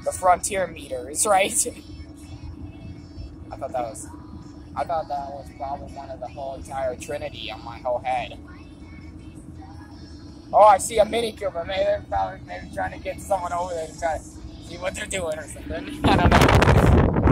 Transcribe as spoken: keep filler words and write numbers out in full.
the frontier meters, right? I thought that was, I thought that was probably one of the whole entire trinity on my whole head. Oh, I see a Mini Cooper. Maybe they're probably maybe trying to get someone over there to try to see what they're doing or something. I don't know.